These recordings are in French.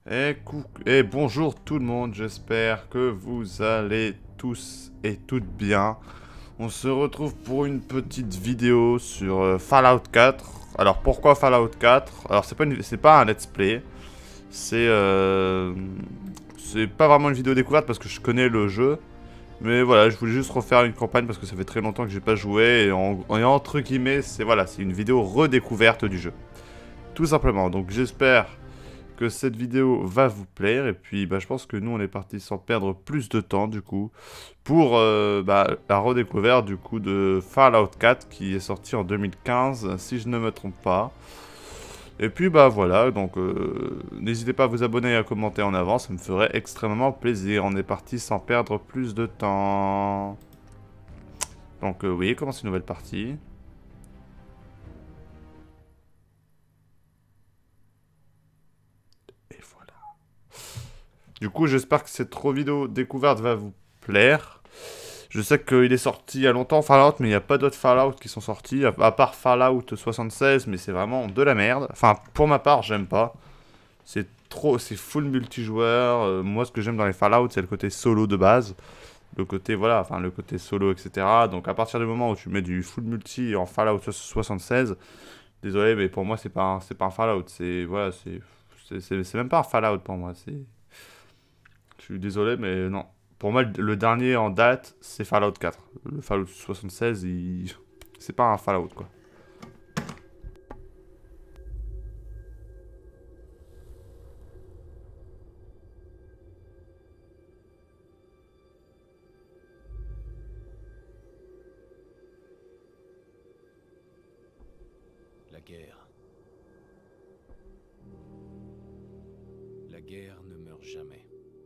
Et bonjour tout le monde, j'espère que vous allez tous et toutes bien. On se retrouve pour une petite vidéo sur Fallout 4. Alors pourquoi Fallout 4? Alors c'est pas un let's play, c'est pas vraiment une vidéo découverte parce que je connais le jeu. Mais voilà, je voulais juste refaire une campagne parce que ça fait très longtemps que j'ai pas joué et entre guillemets, c'est une vidéo redécouverte du jeu. Tout simplement. Donc j'espère que cette vidéo va vous plaire. Et puis, je pense que nous, on est parti sans perdre plus de temps, du coup, pour la redécouverte, du coup, de Fallout 4, qui est sorti en 2015, si je ne me trompe pas. Et puis, voilà, donc, n'hésitez pas à vous abonner et à commenter en avant, ça me ferait extrêmement plaisir. On est parti sans perdre plus de temps. Donc, oui, commence une nouvelle partie. Et voilà. Du coup, j'espère que cette vidéo découverte va vous plaire. Je sais qu'il est sorti il y a longtemps Fallout, mais il n'y a pas d'autres Fallout qui sont sortis, à part Fallout 76, mais c'est vraiment de la merde. Enfin, pour ma part, j'aime pas. C'est full multijoueur. Moi, ce que j'aime dans les Fallout, c'est le côté solo de base. Le côté, voilà, enfin, le côté solo, etc. Donc, à partir du moment où tu mets du full multi en Fallout 76, désolé, mais pour moi, c'est pas un Fallout. Voilà, c'est même pas un Fallout pour moi. Je suis désolé, mais non. Pour moi, le dernier en date, c'est Fallout 4. Le Fallout 76, c'est pas un Fallout, quoi. La guerre. La guerre ne meurt jamais.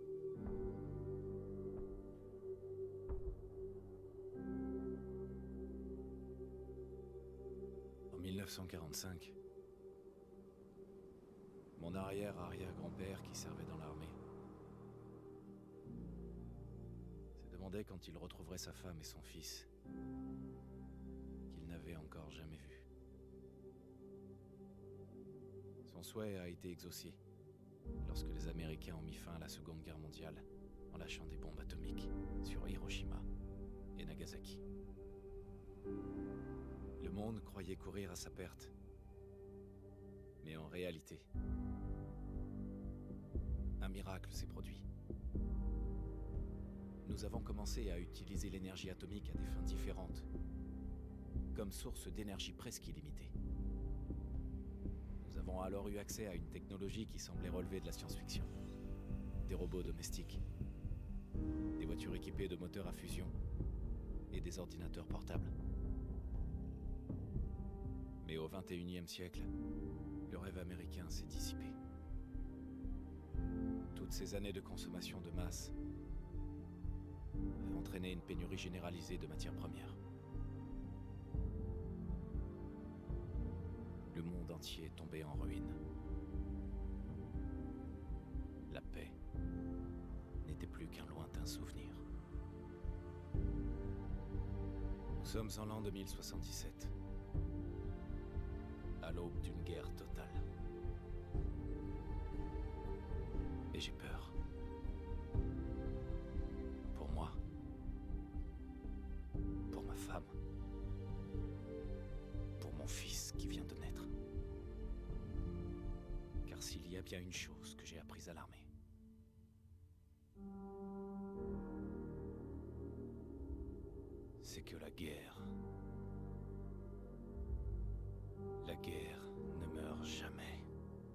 En 1945, mon arrière-arrière-grand-père qui servait dans l'armée se demandait quand il retrouverait sa femme et son fils qu'il n'avait encore jamais vus. Son souhait a été exaucé lorsque les Américains ont mis fin à la Seconde Guerre mondiale en lâchant des bombes atomiques sur Hiroshima et Nagasaki. Le monde croyait courir à sa perte. Mais en réalité, un miracle s'est produit. Nous avons commencé à utiliser l'énergie atomique à des fins différentes, comme source d'énergie presque illimitée. Nous avons alors eu accès à une technologie qui semblait relever de la science-fiction. Des robots domestiques, des voitures équipées de moteurs à fusion et des ordinateurs portables. Mais au XXIe siècle, le rêve américain s'est dissipé. Toutes ces années de consommation de masse avaient entraîné une pénurie généralisée de matières premières. Le monde entier est tombé en ruine. La paix n'était plus qu'un lointain souvenir. Nous sommes en l'an 2077. À l'aube d'une guerre totale. Et j'ai peur. Pour moi. Pour ma femme. Pour mon fils qui vient de naître. Car s'il y a bien une chose que j'ai apprise à l'armée, c'est que la guerre ne meurt jamais.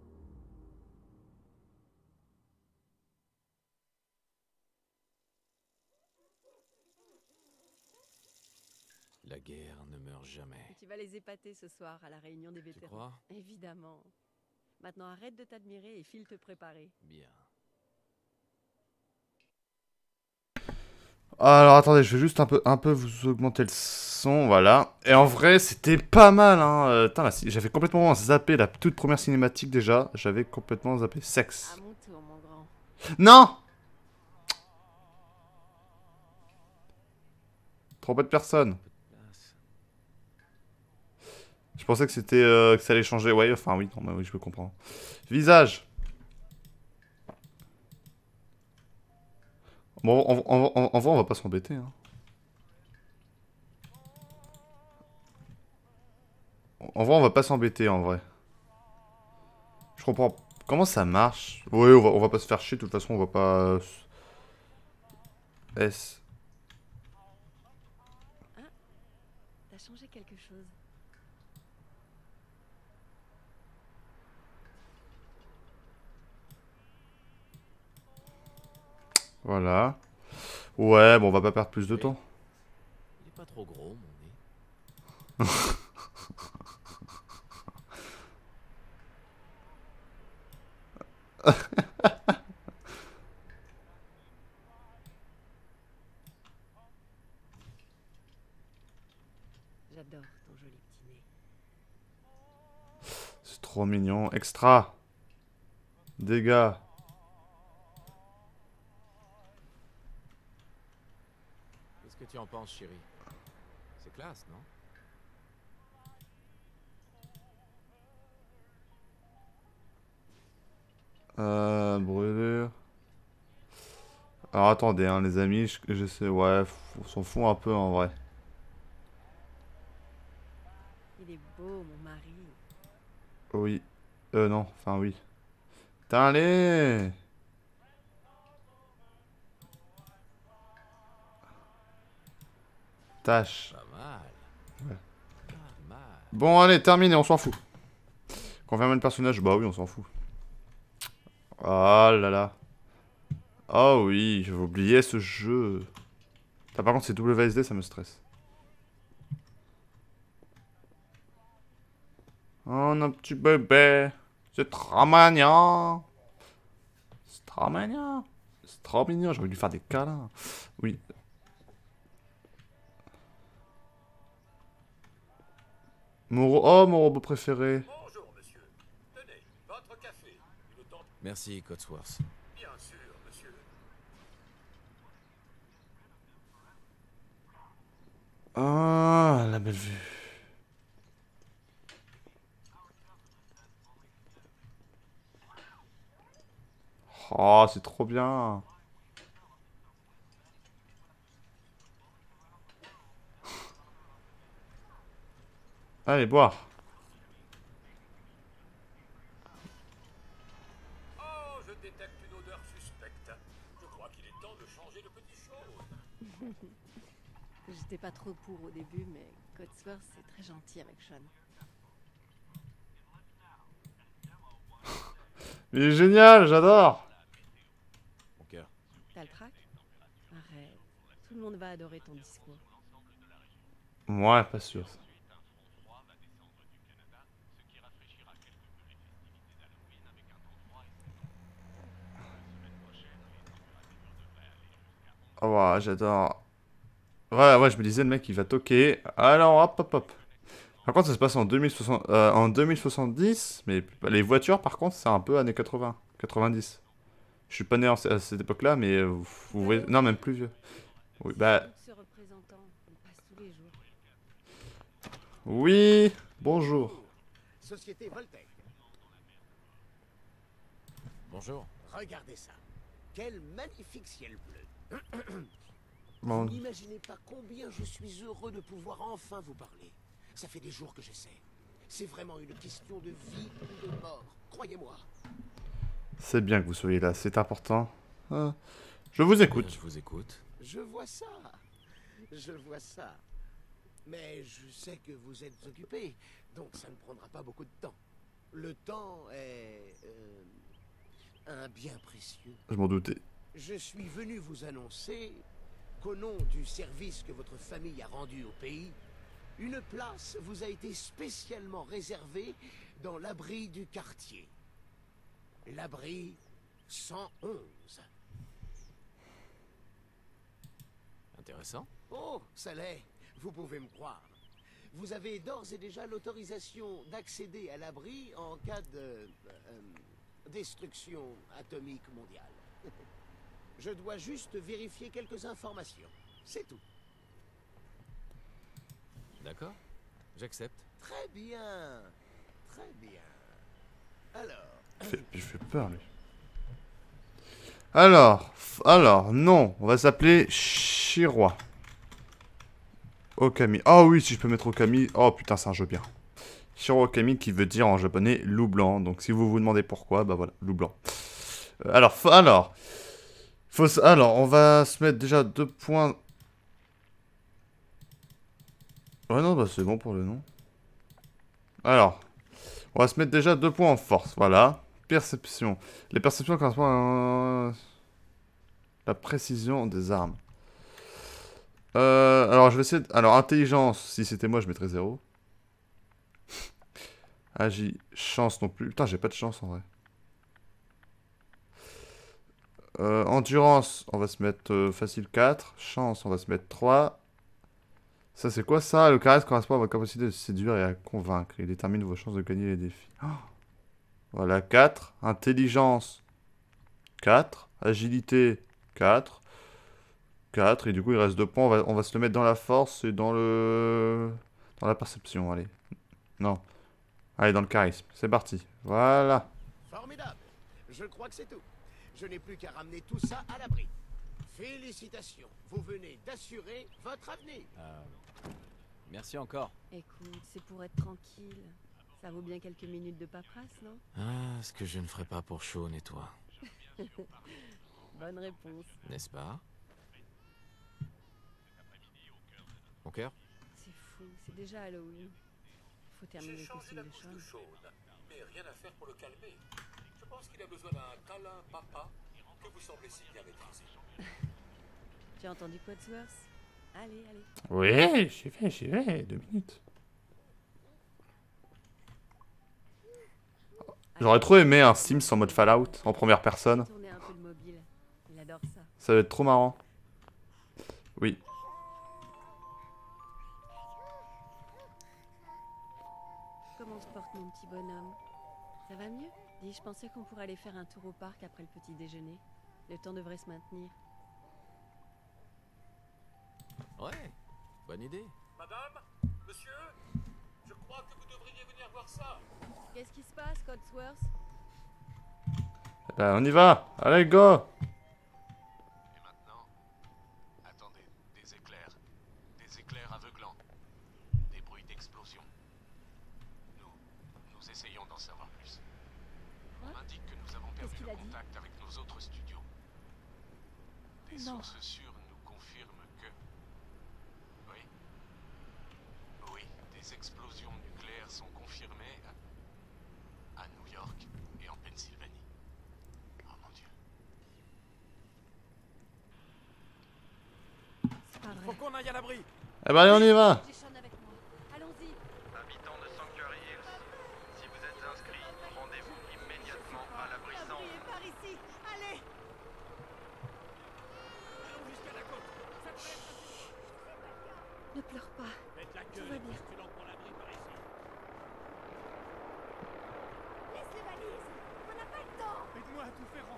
La guerre ne meurt jamais. Tu vas les épater ce soir à la réunion des vétérans. Tu crois? Évidemment. Maintenant arrête de t'admirer et file te préparer. Bien. Alors, attendez, je vais juste un peu vous augmenter le son, voilà. Et en vrai, c'était pas mal, hein. J'avais complètement zappé la toute première cinématique, déjà. J'avais complètement zappé. Sexe. À mon tour, mon grand. Non! Trop pas de personnes. Place. Je pensais que c'était que ça allait changer. Ouais, enfin oui, non, oui, je peux comprendre. Visage. Bon, en vrai, on va pas s'embêter. Hein. En vrai, on va pas s'embêter, en vrai. Je comprends. Comment ça marche? Oui, on va pas se faire chier, de toute façon, on va pas... S. Ah, t'as changé quelque chose. Voilà. Ouais, bon, on va pas perdre plus de Oui. temps. Il est pas trop gros, mon nez. J'adore ton joli petit nez. C'est trop mignon. Extra. Dégâts. Qu'est-ce que tu en penses, chérie? C'est classe, non? Brûlure. Alors attendez, hein, les amis, je sais, ouais, on s'en fout un peu en vrai. Il est beau, mon mari. Oui. Non, enfin oui. Putain, allez! Tâche. Pas mal. Ouais. Pas mal. Bon, allez, terminé, on s'en fout. Confirmer le personnage, bah oui, on s'en fout. Oh là là. Oh oui, j'avais oublié ce jeu. Ah, par contre, c'est WSD, ça me stresse. Oh, un petit bébé. C'est trop mignon. C'est trop mignon. C'est trop mignon, j'ai envie de lui faire des câlins. Oui. Oh, mon robot préféré. Bonjour, monsieur. Tenez, votre café. Une tente. Merci, Codsworth. Bien sûr, monsieur. Ah, la belle vue. Oh, c'est trop bien. Allez, boire. Oh, je détecte une odeur suspecte. Je crois qu'il est temps de changer de petites choses. J'étais pas trop pour au début, mais Codsworth, c'est très gentil avec Sean. Il est génial, j'adore. Mon cœur. T'as le trac? Arrête. Tout le monde va adorer ton discours. Ouais, pas sûr. Oh, ouais, j'adore. Ouais, ouais, je me disais, le mec, il va toquer. Alors, hop, hop, hop. Par contre, ça se passe en 2060, en 2070, mais les voitures, par contre, c'est un peu années 80, 90. Je suis pas né à cette époque-là, mais vous voyez... Non, même plus vieux. Oui, bah... Ce représentant, il passe tous les jours. Oui, bonjour. Société Voltec. Bonjour. Regardez ça. Quel magnifique ciel bleu. Bon, Vous n'imaginez pas combien je suis heureux de pouvoir enfin vous parler. Ça fait des jours que j'essaie. C'est vraiment une question de vie ou de mort. Croyez-moi. c'est bien que vous soyez là, c'est important. Ah, je vous Bien, écoute. je vous écoute. Je vois ça. Je vois ça. Mais je sais que vous êtes occupé, donc ça ne prendra pas beaucoup de temps. Le temps est un bien précieux. Je m'en doutais. Je suis venu vous annoncer qu'au nom du service que votre famille a rendu au pays, une place vous a été spécialement réservée dans l'abri du quartier. L'abri 111. Intéressant. Oh, ça l'est, vous pouvez me croire. Vous avez d'ores et déjà l'autorisation d'accéder à l'abri en cas de destruction atomique mondiale. Je dois juste vérifier quelques informations. C'est tout. D'accord. J'accepte. Très bien. Très bien. Alors, Il fait peur, lui. Alors, non. On va s'appeler Shiroi. Okami. Oh oui, si je peux mettre Okami. Oh putain, c'est un jeu bien. Shiro Okami qui veut dire en japonais loup blanc. Donc si vous vous demandez pourquoi, bah voilà, loup blanc. Alors, on va se mettre déjà 2 points. Ouais, non, bah c'est bon pour le nom. Alors, on va se mettre déjà 2 points en force. Voilà. Perception. Les perceptions correspondent à la précision des armes. Alors, je vais essayer. Alors, intelligence, si c'était moi, je mettrais 0. Agi, chance non plus. Putain, j'ai pas de chance en vrai. Endurance, on va se mettre facile 4. Chance, on va se mettre 3. Ça, c'est quoi ça? Le charisme correspond à votre capacité de séduire et à convaincre. Il détermine vos chances de gagner les défis. Oh, voilà, 4. Intelligence, 4. Agilité, 4. 4. Et du coup, il reste 2 points. On va se le mettre dans la force et dans la perception. Allez. Non. Allez, dans le charisme. C'est parti. Voilà. Formidable. Je crois que c'est tout. Je n'ai plus qu'à ramener tout ça à l'abri. Félicitations. Vous venez d'assurer votre avenir. Merci encore. Écoute, c'est pour être tranquille. Ça vaut bien quelques minutes de paperasse, non? Ah, ce que je ne ferai pas pour Shaun et toi, Bonne réponse. n'est-ce pas? Mon cœur? C'est fou, c'est déjà Halloween. Faut terminer le costume de Shaun. Mais rien à faire pour le calmer. Je pense qu'il a besoin d'un câlin papa que vous semblez si bien maîtriser. Tu as entendu Codsworth? Allez, allez. Oui, j'y vais. 2 minutes. J'aurais trop aimé un Sims en mode Fallout, en première personne. Tourner un peu le mobile. Il adore ça. Ça va être trop marrant. Oui. Comment se porte mon petit bonhomme? Ça va mieux? Dis, je pensais qu'on pourrait aller faire un tour au parc après le petit déjeuner. Le temps devrait se maintenir. Ouais, bonne idée. Madame, monsieur, je crois que vous devriez venir voir ça. Qu'est-ce qui se passe, Codsworth? Ben, on y va. Allez, go. Et maintenant, attendez, des éclairs aveuglants, des bruits d'explosion. Nous essayons d'en savoir plus. On Quoi? m'indique que nous avons perdu Qu'est-ce qu'il le a dit? contact avec nos autres studios. Des Non. sources sûres nous confirment que... Oui, des explosions nucléaires sont confirmées à New York et en Pennsylvanie. Oh mon Dieu. C'est pas Faut vrai. qu'on aille à l'abri. Eh ben, allez, on y va. J'ai Shaun avec moi. Allons-y. Habitants de Sanctuary Hills, si vous êtes inscrits, rendez-vous immédiatement à l'abri 100. Par ici. Allez. Ne pleure pas. Tout va bien. Laisse les valises. On n'a pas le temps.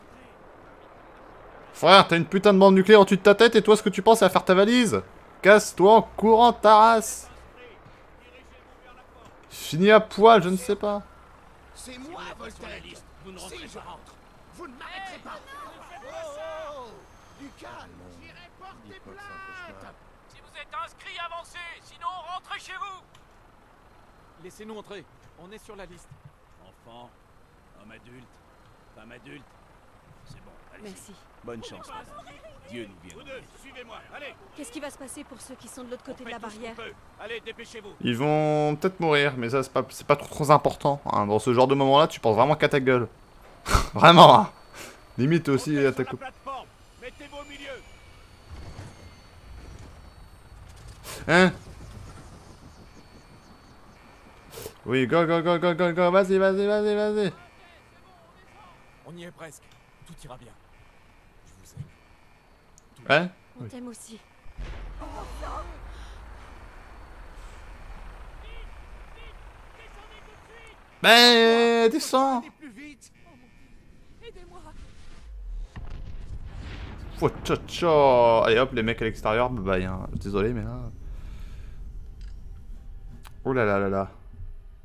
Frère, t'as une putain de bombe nucléaire au-dessus de ta tête et toi, ce que tu penses, c'est à faire ta valise. Casse-toi en courant ta race. Fini à poil, je ne sais pas. C'est moi, Voltaire. Vous ne Si rentrez je pas. rentre, vous ne m'arrêterez pas. Oh, du calme. J'irai porter plainte. Si vous êtes inscrit, avancez. Sinon, rentrez chez vous. Laissez-nous entrer. On est sur la liste. Enfant, homme adulte, femme adulte. C'est bon, allez. Merci. Bonne chance, madame. Dieu nous Vous vienne. deux, suivez-moi. Allez, Qu'est-ce qui va se passer pour ceux qui sont de l'autre côté de la barrière? Allez, dépêchez-vous. Ils vont peut-être mourir, mais ça, c'est pas trop important. Hein. Dans ce genre de moment-là, tu penses vraiment qu'à ta gueule. Vraiment, hein. Limite aussi à ta coupe. Plateforme. Mettez-vous au milieu. Hein? Oui, go, vas-y. On y est presque. Tout ira bien. Je vous aime. Hein? On Oui. t'aime aussi. Ben, descends. Allez plus vite. Aidez-moi. Tcha. Allez hop, les mecs à l'extérieur, bye bye. Hein. Désolé, mais là. Oh là là là là.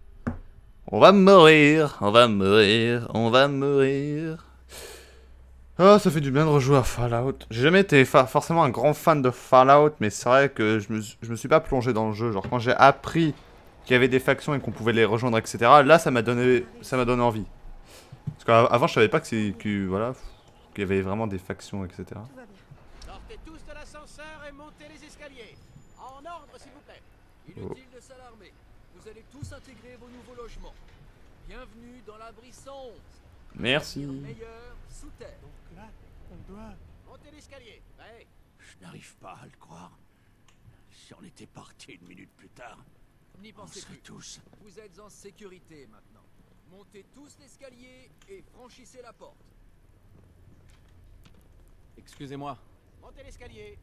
On va mourir. Ah, ça fait du bien de rejouer à Fallout. J'ai jamais été forcément un grand fan de Fallout, mais c'est vrai que je me suis pas plongé dans le jeu. Genre, quand j'ai appris qu'il y avait des factions et qu'on pouvait les rejoindre, etc., là, ça m'a donné envie. Parce qu'avant, je savais pas voilà, qu'il y avait vraiment des factions, etc. Tout va bien. Sortez tous de l'ascenseur et montez les escaliers. En ordre, s'il vous plaît. Inutile de s'alarmer. Vous allez tous intégrer vos nouveaux logements. Bienvenue dans l'abri 111. Merci. Meilleur sous terre. Donc là, on doit... Montez l'escalier. Ouais. Je n'arrive pas à le croire. Si on était parti une minute plus tard, N'y on pensez serait plus. tous... Vous êtes en sécurité maintenant. Montez tous l'escalier et franchissez la porte. Excusez-moi. Montez l'escalier.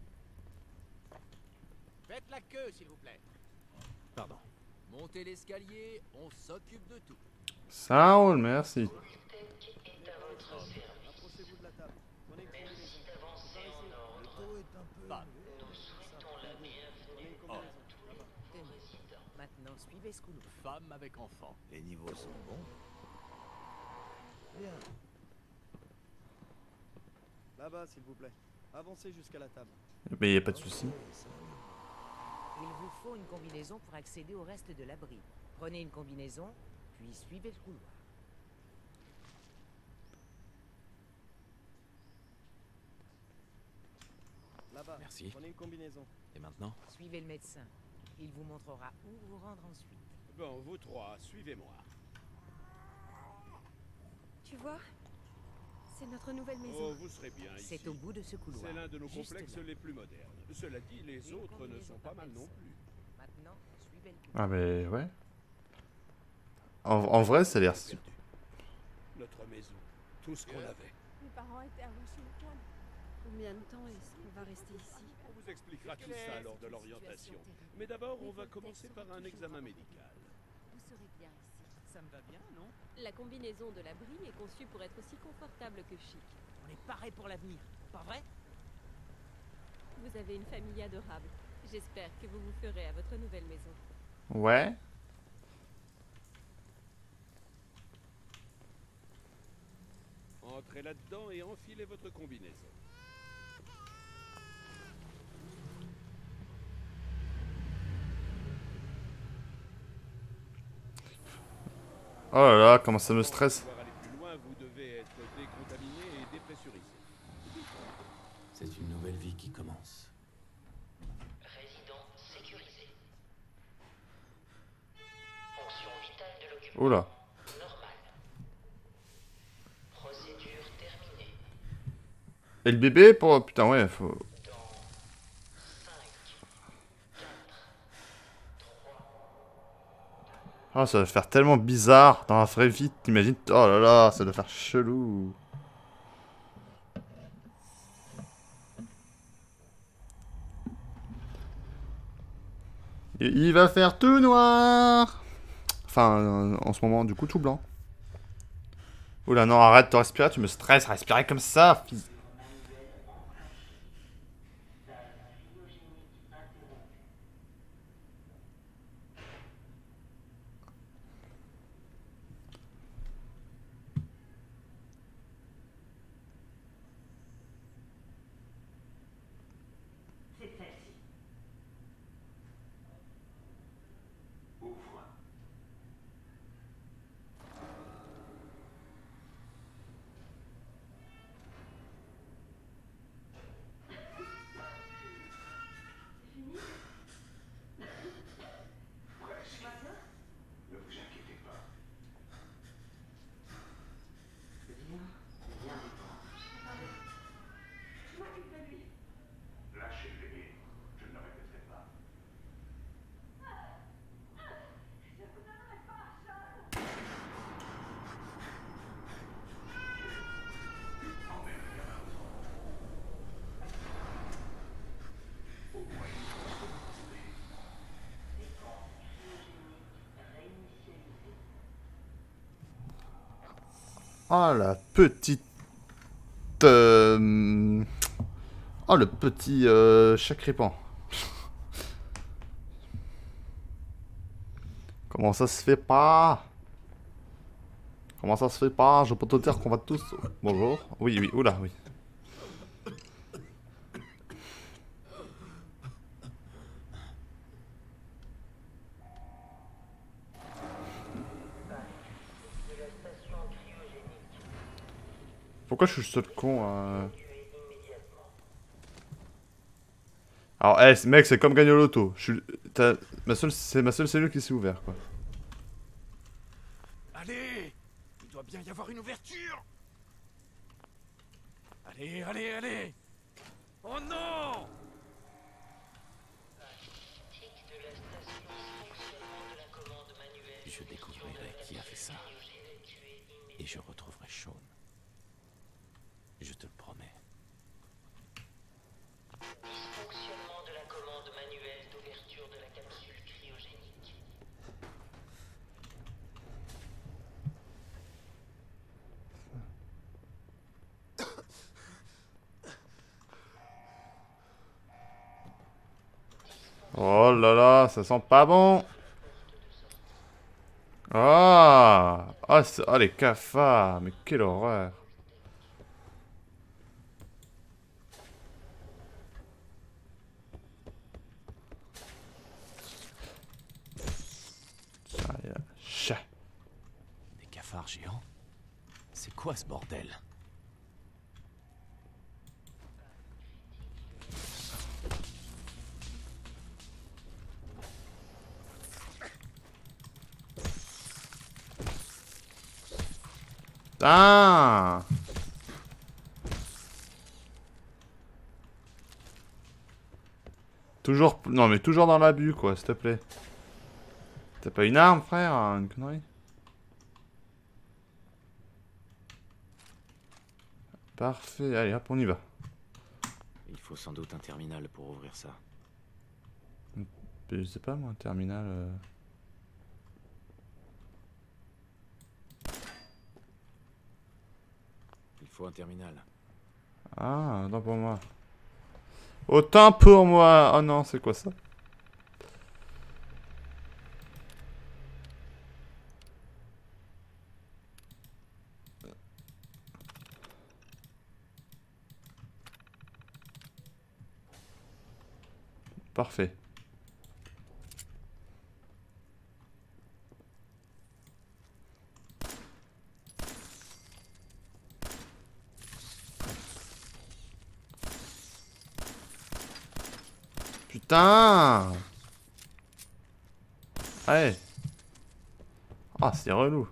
Faites la queue, s'il vous plaît. Pardon. Montez l'escalier, on s'occupe de tout. Ça roule, merci. Approchez-vous de la table. Prenez une combinaison. Le taux est un peu... Pas. Prenez une combinaison. Maintenant, suivez ce couloir. Femme avec enfant. Les niveaux sont bons. Bien. Là-bas, s'il vous plaît. Avancez jusqu'à la table. Mais y a pas de souci. Il vous faut une combinaison pour accéder au reste de l'abri. Prenez une combinaison, puis suivez le couloir. Là-bas. Merci. Prenez une combinaison. Et maintenant? Suivez le médecin. Il vous montrera où vous rendre ensuite. Bon, vous trois, suivez-moi. Tu vois, c'est notre nouvelle maison. Oh, vous serez bien ici. C'est au bout de ce couloir. C'est l'un de nos juste complexes là. les plus modernes. Cela dit, les Une autres ne combinaison sont pas par mal non médecin. plus. Maintenant, suivez le couloir. Ah, mais ouais. En vrai, ça a l'air super. Notre maison, tout ce qu'on avait. Mes parents étaient avant chez le toit. Combien de temps est-ce qu'on va rester ici? On vous expliquera tout ça lors de l'orientation. Mais d'abord, on va commencer par un examen médical. Vous serez bien ici. Ça me va bien, non? La combinaison de l'abri est conçue pour être aussi confortable que chic. On est paré pour l'avenir, pas vrai? Vous avez une famille adorable. J'espère que vous vous ferez à votre nouvelle maison. Ouais. Entrez là-dedans et enfilez votre combinaison. Oh là là, comment ça me stresse. Pour pouvoir aller plus loin, vous devez être décontaminé et dépressurisé. C'est une nouvelle vie qui commence. Résident sécurisé. Fonction vitale de l'occupant. Oula. Normale. Procédure terminée. Et le bébé pour... Putain, ouais, faut... Dans 5, 4, 3, Ah, ça va faire tellement bizarre dans la vraie vie, t'imagines? Oh là là, ça doit faire chelou. Et il va faire tout noir. Enfin, en ce moment, du coup, tout blanc. Oula, non, arrête de respirer, tu me stresses, respirer comme ça. Oh la petite... Oh le petit chacripant. Comment ça se fait pas? Comment ça se fait pas? Je peux te dire qu'on va tous... Bonjour. Oui, oui, oula, oui. Pourquoi je suis le seul con Alors, mec, c'est comme gagner au loto. C'est ma seule cellule qui s'est ouverte, quoi. Allez! Il doit bien y avoir une ouverture! Allez, allez, allez! Oh non! Je découvrirai qui a fait ça. Et je retrouverai Shaun. Je te le promets. Dysfonctionnement de la commande manuelle d'ouverture de la capsule cryogénique. Oh là là, ça sent pas bon. Ah, ah, les cafards, mais quelle horreur. Chat. Des cafards géants? C'est quoi ce bordel? Putain. Toujours... Non mais toujours dans l'abus quoi, s'il te plaît. T'as pas une arme frère, une connerie? Parfait, allez hop on y va. Il faut sans doute un terminal pour ouvrir ça. Je sais pas moi, un terminal... Il faut un terminal. Ah, autant pour moi. Autant pour moi. Oh non, c'est quoi ça? Parfait. Putain! Allez! Ah, c'est relou.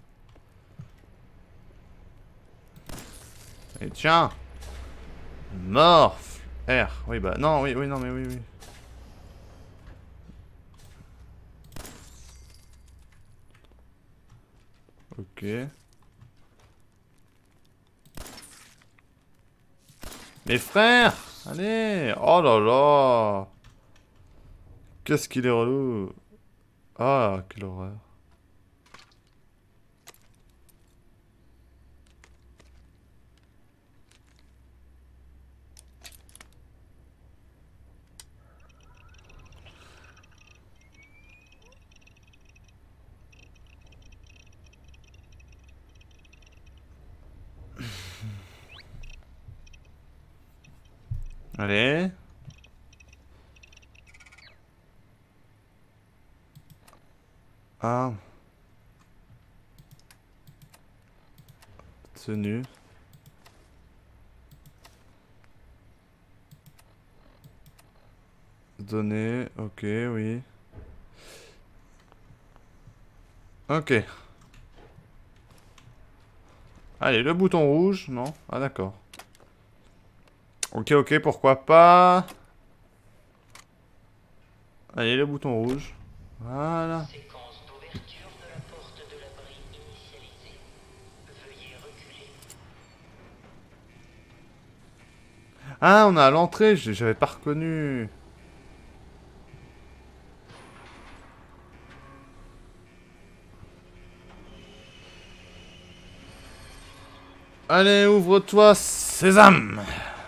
Et tiens! Morph! R. Oui, bah, non, oui, non, mais oui. Ok. Mes frères! Allez! Oh là là! Qu'est-ce qu'il est relou! Ah, quelle horreur! Allez! Ah. Tenue. Données, ok, oui. Ok. Allez, le bouton rouge, non? Ah d'accord. Ok, pourquoi pas. Allez, le bouton rouge. Voilà. Séquence d'ouverture de la porte de l'abri initialisée. Veuillez reculer. Ah, on est à l'entrée, j'avais pas reconnu. Allez, ouvre-toi, sésame.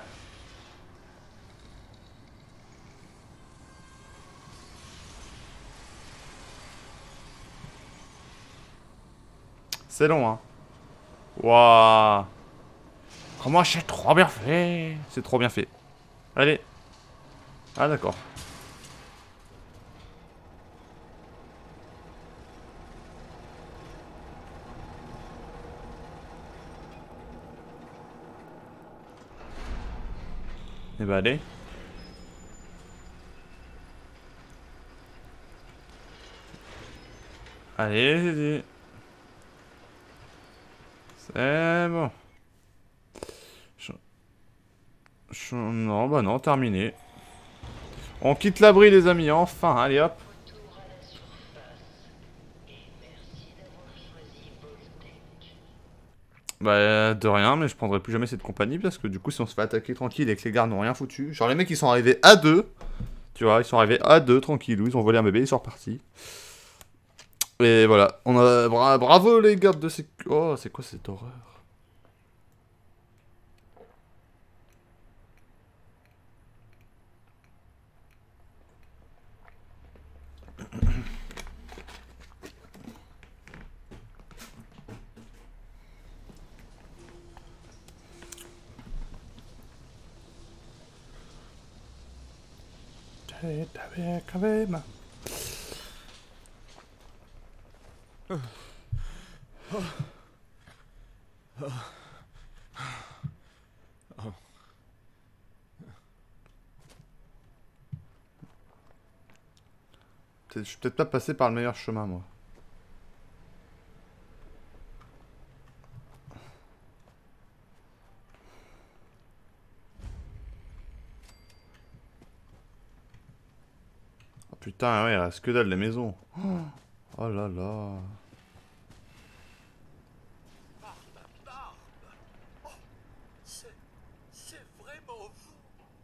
C'est long, hein. Waouh. Comment c'est trop bien fait. C'est trop bien fait. Allez. Ah, d'accord. Eh bah allez. Allez, c'est bon. Non, bah non, terminé. On quitte l'abri, les amis, enfin, allez hop. Bah, de rien, mais je prendrai plus jamais cette compagnie parce que du coup, si on se fait attaquer tranquille et que les gardes n'ont rien foutu. Genre, les mecs, ils sont arrivés à deux. Tu vois, ils sont arrivés à deux, tranquillou. Ils ont volé un bébé, ils sont repartis. Et voilà, on a. Bravo les gardes de ces. Oh, c'est quoi cette horreur? Quand même. Je suis peut-être pas passé par le meilleur chemin, moi. Oh putain, ouais, il reste que dalle les maisons. Oh là là. C'est vraiment vous.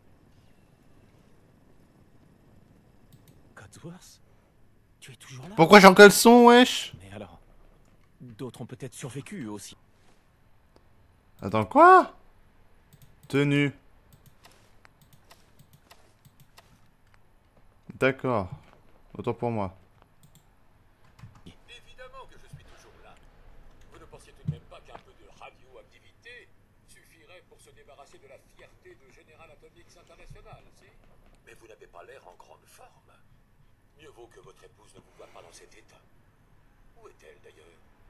Codsworth? Tu es toujours là? Pourquoi j'ai en caleçon, wesh? Mais alors, d'autres ont peut-être survécu aussi. Attends, quoi? Tenue. D'accord. Autant pour moi. Évidemment que je suis toujours là. Vous ne pensiez tout de même pas qu'un peu de radioactivité suffirait pour se débarrasser de la fierté de General Atomics International, si? Mais vous n'avez pas l'air en grande forme. Mieux vaut que votre épouse ne vous voie pas dans cet état. Où est-elle d'ailleurs?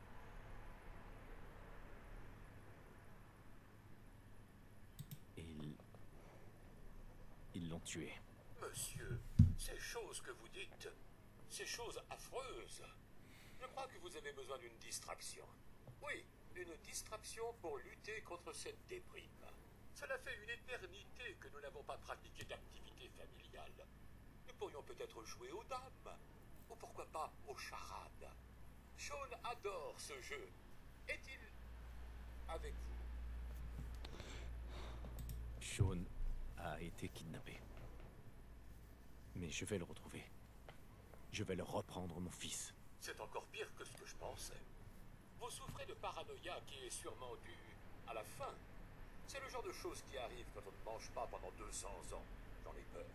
Ils l'ont tué. Monsieur, ces choses que vous dites, ces choses affreuses, je crois que vous avez besoin d'une distraction. Oui, une distraction pour lutter contre cette déprime. Cela fait une éternité que nous n'avons pas pratiqué d'activité familiale. Nous pourrions peut-être jouer aux dames, ou pourquoi pas aux charades. Sean adore ce jeu. Est-il avec vous? Sean a été kidnappé. Mais je vais le retrouver. Je vais leur reprendre mon fils. C'est encore pire que ce que je pensais. Vous souffrez de paranoïa qui est sûrement due à la faim. C'est le genre de choses qui arrive quand on ne mange pas pendant 200 ans. J'en ai peur.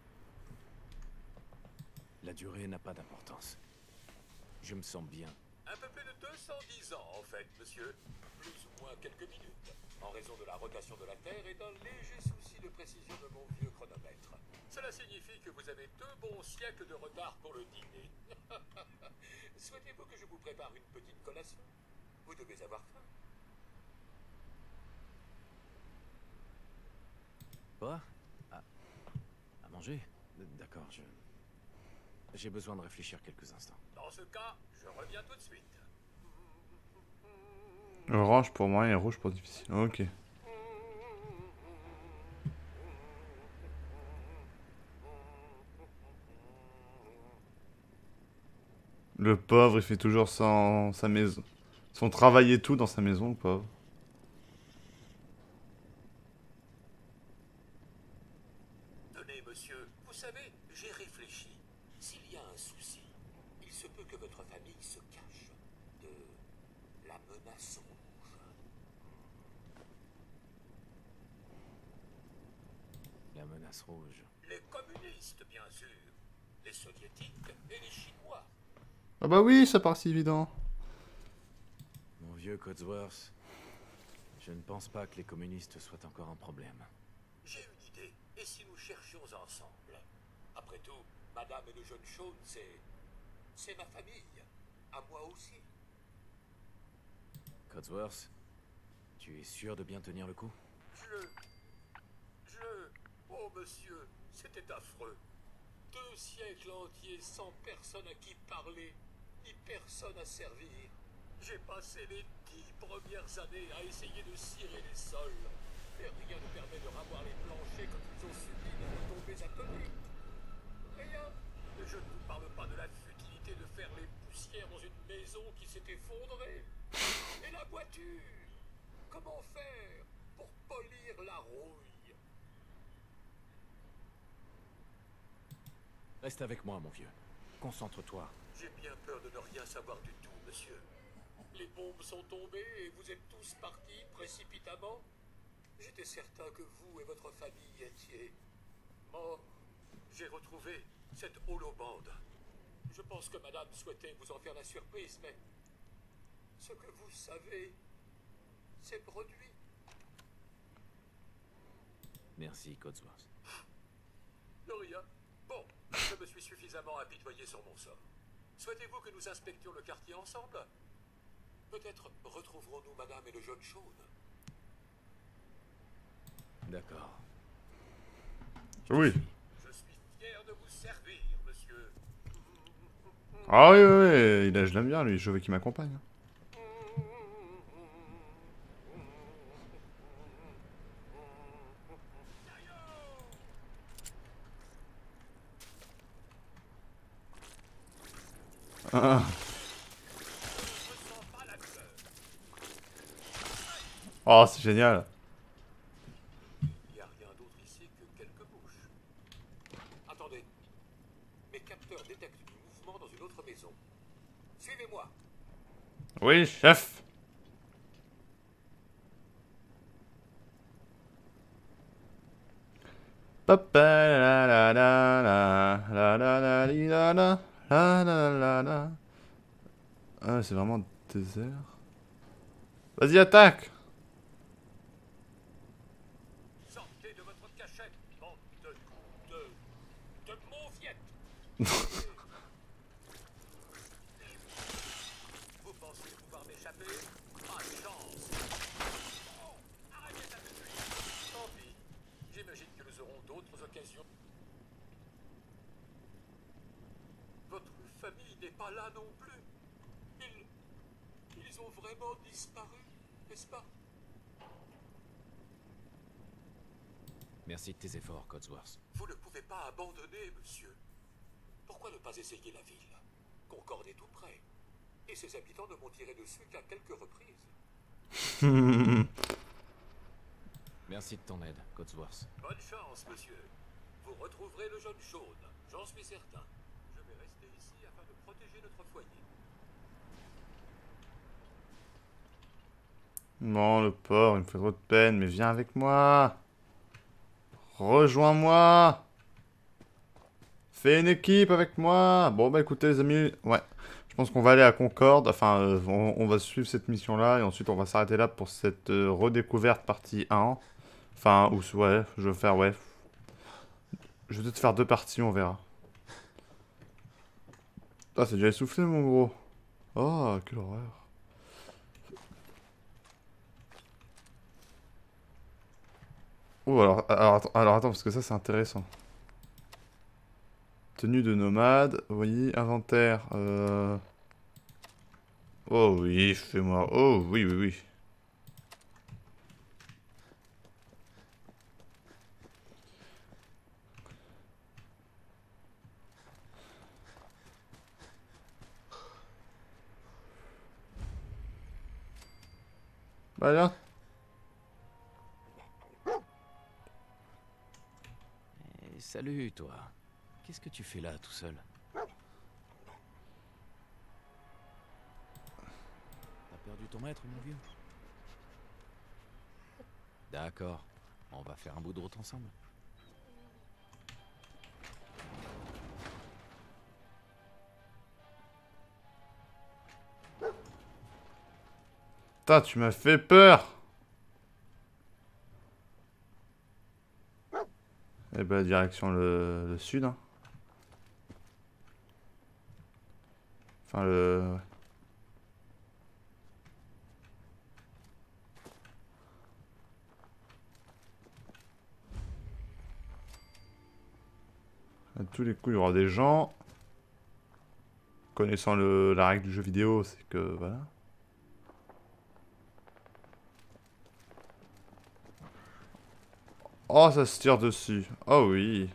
La durée n'a pas d'importance. Je me sens bien. Un peu plus de 210 ans, en fait, monsieur. Plus ou moins quelques minutes. En raison de la rotation de la Terre et d'un léger souci de précision de mon vieux chronomètre. Cela signifie que vous avez 2 bons siècles de retard pour le dîner. Souhaitez-vous que je vous prépare une petite collation? Vous devez avoir faim. Quoi? À manger? D'accord, j'ai besoin de réfléchir quelques instants. Dans ce cas, je reviens tout de suite. Orange pour moi et rouge pour difficile. Ok. Le pauvre, il fait toujours sa maison. Son travail et tout dans sa maison, le pauvre. Tenez, monsieur, vous savez, j'ai réfléchi. S'il y a un souci, il se peut que votre famille se cache de la menace rouge. La menace rouge. Les communistes, bien sûr. Les soviétiques et les chinois. Ah bah oui, ça paraît si évident. Mon vieux Codsworth, je ne pense pas que les communistes soient encore un problème. J'ai une idée. Et si nous cherchions ensemble? Après tout, madame et le jeune Sean, c'est ma famille. À moi aussi. Codsworth, tu es sûr de bien tenir le coup? monsieur, c'était affreux. 2 siècles entiers sans personne à qui parler, ni personne à servir. J'ai passé les 10 premières années à essayer de cirer les sols. Mais rien ne permet de ravoir les planchers quand ils ont subi des retombées atomiques. Rien. Et je ne vous parle pas de la futilité de faire les poussières dans une maison qui s'est effondrée. Et la voiture. Comment faire pour polir la rouille? Reste avec moi, mon vieux. Concentre-toi. J'ai bien peur de ne rien savoir du tout, monsieur. Les bombes sont tombées et vous êtes tous partis précipitamment. J'étais certain que vous et votre famille étiez morts. J'ai retrouvé cette holobande. Je pense que madame souhaitait vous en faire la surprise, mais ce que vous savez s'est produit. Merci, Codsworth. De rien. Bon, je me suis suffisamment apitoyé sur mon sort. Souhaitez-vous que nous inspections le quartier ensemble? Peut-être retrouverons-nous madame et le jeune Sean. D'accord. Oui. Je suis fier de vous servir, monsieur. Ah oui, oui, oui. Je l'aime bien, lui. Je veux qu'il m'accompagne. Ah. Oh, c'est génial. Il n'y a rien d'autre ici que quelques bouches. Attendez. Mes capteurs détectent du mouvement dans une autre maison. Suivez-moi. Oui, chef. Papa la la la la la la la li, la la la la la la. Ah, c'est vraiment désert. Vas-y, attaque. Sortez de votre cachette, bande de mauviettes. Vous pensez pouvoir m'échapper? Pas de chance. Oh, arrêtez ça tout de suite. Tant pis. J'imagine que nous aurons d'autres occasions. Votre famille n'est pas là non plus. Ils ont vraiment disparu, n'est-ce pas? Merci de tes efforts, Codsworth. Vous ne pouvez pas abandonner, monsieur. Pourquoi ne pas essayer la ville? Concorde est tout près. Et ses habitants ne m'ont tiré dessus qu'à quelques reprises. Merci de ton aide, Codsworth. Bonne chance, monsieur. Vous retrouverez le jeune Sean, j'en suis certain. Je vais rester ici afin de protéger notre foyer. Non, le porc, il me fait trop de peine, mais viens avec moi. Rejoins-moi. Fais une équipe avec moi. Bon, bah écoutez les amis, ouais. Je pense qu'on va aller à Concorde. Enfin, on va suivre cette mission-là. Et ensuite, on va s'arrêter là pour cette redécouverte partie 1. Enfin, ou ouais, je vais faire, ouais. Je vais peut-être faire 2 parties, on verra. Ah, c'est déjà essoufflé, mon gros. Oh, quelle horreur. Oh, alors attends, parce que ça, c'est intéressant. Tenue de nomade, vous voyez, inventaire. Oh oui, fais-moi. Oh oui, oui, oui. Bah viens. Salut, toi. Qu'est-ce que tu fais là, tout seul? T'as perdu ton maître, mon vieux? D'accord. On va faire un bout de route ensemble. Putain, tu m'as fait peur. Et bah, direction le sud. Hein. Enfin, le... À tous les coups, il y aura des gens. Connaissant la règle du jeu vidéo, c'est que voilà. Oh, ça se tire dessus. Oh oui.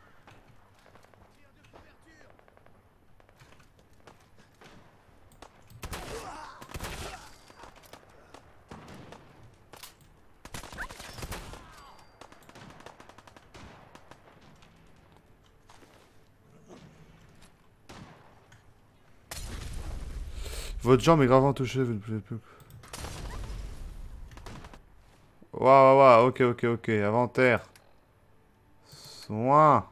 Votre jambe est gravement touchée, vous ne pouvez plus. Waouh, ok, inventaire. Soin.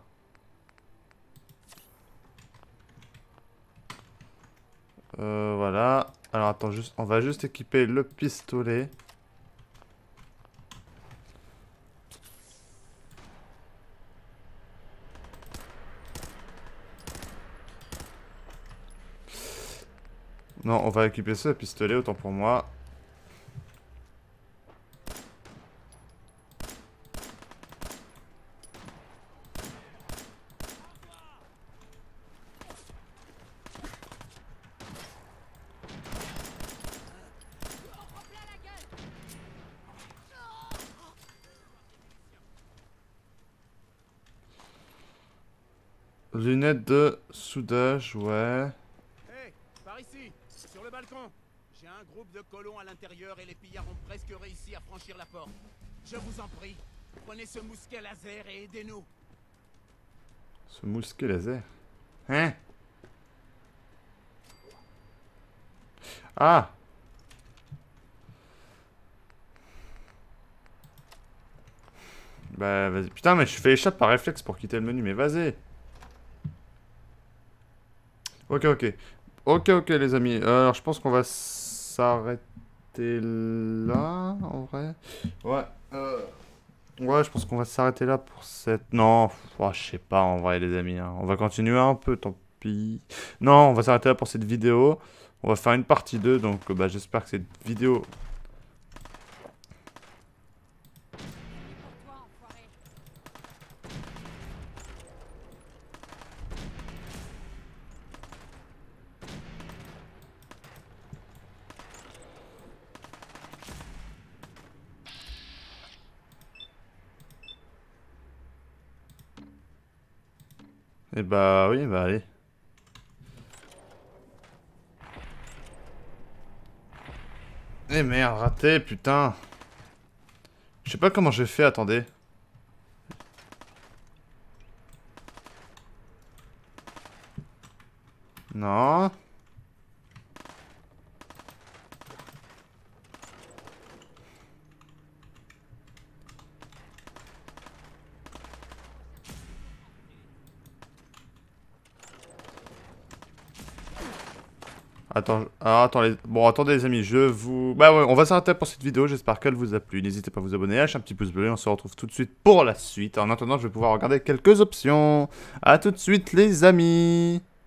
Voilà. Alors attends, on va juste équiper le pistolet. Non, on va équiper ce pistolet, autant pour moi. Lunettes de soudage, ouais. Hé, par ici, sur le balcon. J'ai un groupe de colons à l'intérieur et les pillards ont presque réussi à franchir la porte. Je vous en prie, prenez ce mousquet laser et aidez-nous. Ce mousquet laser. Hein? Ah! Bah vas-y. Putain, mais je fais échappe par réflexe pour quitter le menu, mais vas-y. Ok les amis. Alors je pense qu'on va s'arrêter là, en vrai. Ouais. Ouais, je pense qu'on va s'arrêter là pour cette... Non, oh, je sais pas en vrai les amis. Hein. On va continuer un peu, tant pis. Non, on va s'arrêter là pour cette vidéo. On va faire une partie 2, donc bah, j'espère que cette vidéo... Eh bah oui, bah allez. Eh merde, raté, putain. Je sais pas comment j'ai fait, attendez. Non. Attends, bon, attendez les amis, je vous... Bah ouais, on va s'arrêter pour cette vidéo, j'espère qu'elle vous a plu. N'hésitez pas à vous abonner, lâcher un petit pouce bleu et on se retrouve tout de suite pour la suite. En attendant, je vais pouvoir regarder quelques options. A tout de suite les amis.